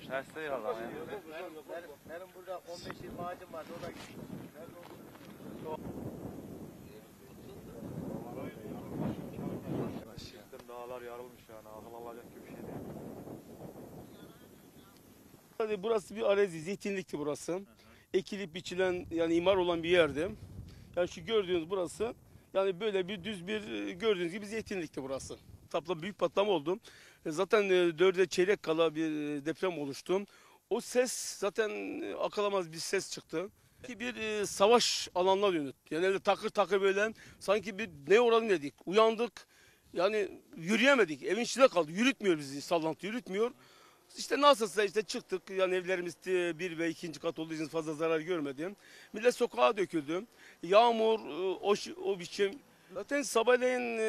Şahsen yalan ya. Benim burada 15-20 ağacım vardı, o da gitti. Dağlar yarılmış yani, akıl alacak gibi bir şey değil. Burası bir arazi, zeytinlikti burası. Ekilip biçilen, yani imar olan bir yerdi. Yani şu gördüğünüz burası, yani böyle bir düz bir gördüğünüz gibi zeytinlikti burası. Büyük patlama oldu. Zaten 4'e çeyrek kala bir deprem oluştu. O ses zaten akıl almaz bir ses çıktı. Ki bir savaş alanına dönüp, yani öyle takır takır böyle sanki bir ne oranı dedik. Uyandık, yani yürüyemedik. Evin içinde kaldık. Yürütmüyor bizi, sallantı yürütmüyor. İşte nasılsa işte çıktık. Yani evlerimiz bir ve ikinci kat olduğu için fazla zarar görmedim. Millet sokağa döküldü. Yağmur, o biçim. Zaten sabahleyin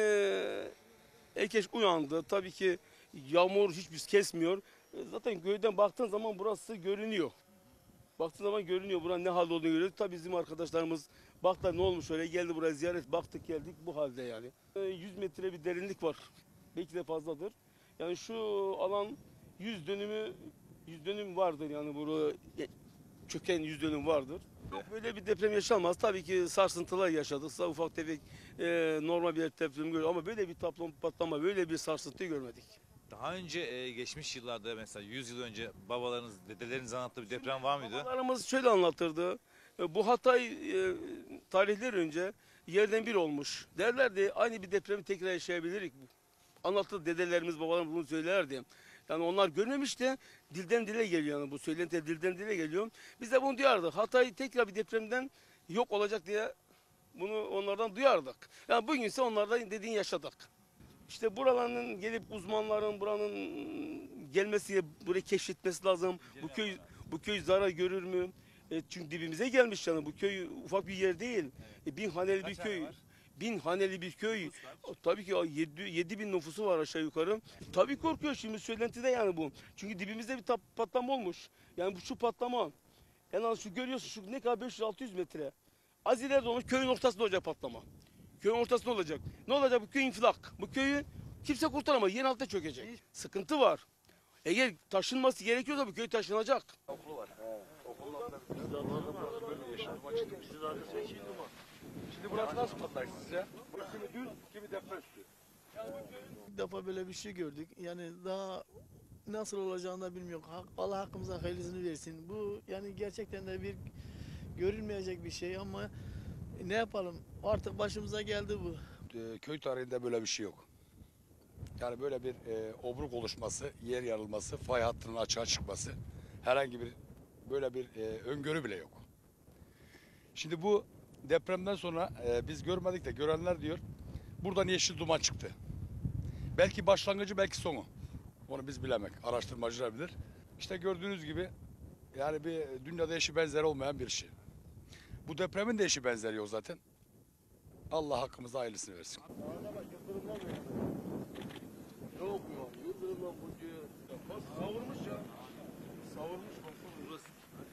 herkes uyandı. Tabii ki yağmur hiçbir kesmiyor. Zaten köyden baktığın zaman burası görünüyor. Baktığın zaman görünüyor. Buranın ne halde olduğunu görüyoruz. Tabii bizim arkadaşlarımız baktılar ne olmuş öyle, geldi buraya ziyaret, baktık geldik bu halde yani. 100 metre bir derinlik var. Belki de fazladır. Yani şu alan 100 dönüm vardır yani, burada çöken 100 dönüm vardır. Böyle bir deprem yaşanmaz. Tabii ki sarsıntılar yaşadık. Ufak tefek normal bir deprem gördük ama böyle bir patlama, böyle bir sarsıntı görmedik. Daha önce geçmiş yıllarda mesela 100 yıl önce babalarınız, dedeleriniz anlattığı bir deprem var mıydı? Babalarımız şöyle anlatırdı. Bu Hatay tarihler önce yerden bir olmuş. Derlerdi aynı bir depremi tekrar yaşayabiliriz. Anlattı dedelerimiz, babalarımız bunu söylerdi. Yani onlar görmemiş de dilden dile geliyor, yani bu söylenti dilden dile geliyor. Biz de bunu duyardık. Hatay tekrar bir depremden yok olacak diye bunu onlardan duyardık. Yani bugün ise onlardan dediğin yaşadık. İşte buraların gelip uzmanların buranın gelmesi, burayı keşfetmesi lazım. Bu köy zarar görür mü? Çünkü dibimize gelmiş yani, bu köy ufak bir yer değil. 1000 haneli bir köy. 1000 haneli bir köy. Tabii ki 7.000 nüfusu var aşağı yukarı. Tabii korkuyor şimdi söylentide yani bu. Çünkü dibimizde bir patlama olmuş. Yani şu patlama, en az şu görüyorsun, şu ne kadar 500-600 metre. Az ileride olmuş, köyün ortasında olacak patlama. Köyün ortasında olacak. Ne olacak? Bu köy infilak. Bu köyü kimse kurtaramaz. Yerin altında çökecek. Sıkıntı var. Eğer taşınması gerekiyorsa bu köy taşınacak. Okulu var. Şimdi burası nasıl patlar sizce? Burası kimi düz, kimi deprem üstü. İlk defa böyle bir şey gördük. Yani daha nasıl olacağını da bilmiyorum. Allah hakkımıza hayırlısını versin. Bu yani gerçekten de bir görülmeyecek bir şey ama ne yapalım? Artık başımıza geldi bu. Köy tarihinde böyle bir şey yok. Yani böyle bir obruk oluşması, yer yarılması, fay hattının açığa çıkması, herhangi bir böyle bir öngörü bile yok. Şimdi bu depremden sonra biz görmedik de görenler diyor, buradan yeşil duman çıktı. Belki başlangıcı, belki sonu. Onu biz bilemek, araştırmacılar bilir. İşte gördüğünüz gibi yani bir dünyada eşi benzeri olmayan bir şey. Bu depremin de eşi benzeri yok zaten. Allah hakkımıza hayırlısını versin. Yok mu? Yıldırımla kocuyor. Savurmuş ya. Savurmuş baksana burası.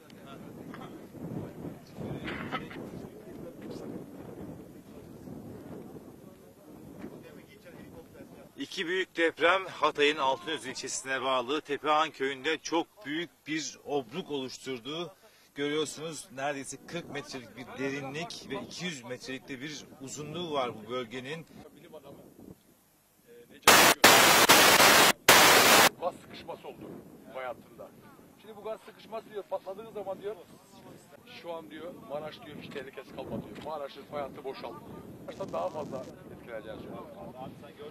İki büyük deprem Hatay'ın Altınöz ilçesine bağlı Tepehan köyünde çok büyük bir obruk oluşturdu. Görüyorsunuz neredeyse 40 metrelik bir derinlik ve 200 metrelik de bir uzunluğu var bu bölgenin. Gaz sıkışması oldu fay hattında. Şimdi bu gaz sıkışması diyor patladığı zaman diyor, şu an diyor Maraş diyor hiç tehlikesi kalmadı diyor. Maraş'ın fay hattı boşaldı diyor. Maraş'tan daha fazla etkileneceğini söylüyor.